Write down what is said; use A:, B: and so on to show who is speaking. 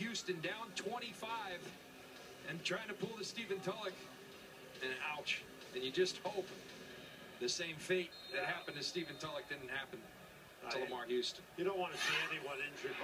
A: Houston down 25 and trying to pull the Stephen Tulloch, and ouch. And you just hope the same fate that happened to Stephen Tulloch didn't happen to Lamarr Houston.
B: You don't want to see anyone injured.